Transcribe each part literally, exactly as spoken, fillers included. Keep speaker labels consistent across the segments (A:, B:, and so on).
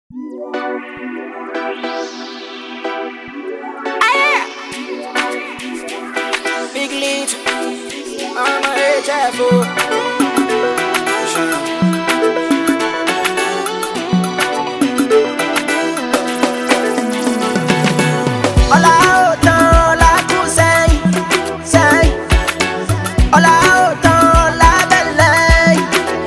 A: Big lead, I'm a H F O. Ọlá ó tán, ọlá kù sẹ́yìn, sẹ́yìn. Ọlá ó tán, ọlá bẹ̀lẹ̀.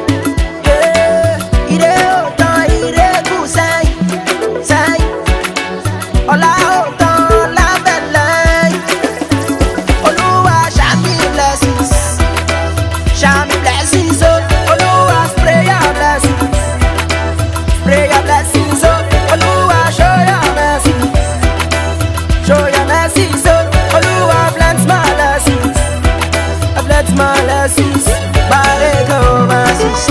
A: Ire ó tán, ire kù sẹ́yìn, sẹ́yìn. Ọlá ó tán, ọlá bẹ̀lẹ̀. Olúwa shower me blessings, shower me blessings, oh. Olúwa spray your blessings, spray your blessings, oh. Olúwa show your mercy. Show your mercy, so Oluwa bless my blessings, bless my blessings. Bareke o mercies,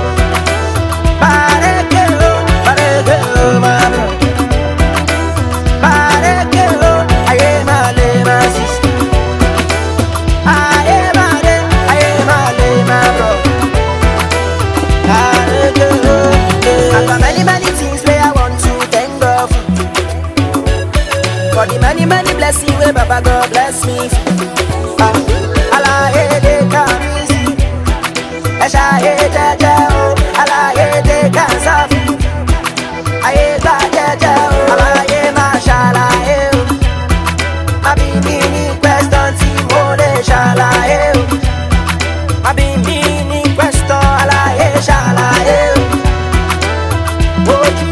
A: bareke o, bareke o my bro, bareke o, aye male mercies, aye male, aye male my bro, bareke o. I've got many many things where I want to thank God for. For the many, many blessings where Baba God bless me. Ah, Allah de kamizi, Esha ejeje o, Allah de kansafi, Aye ba jeje o, Allah ye mashallah o. Abi mini question ti mo le shalaye o, Abi mini question Allah ye shalaye o. Oju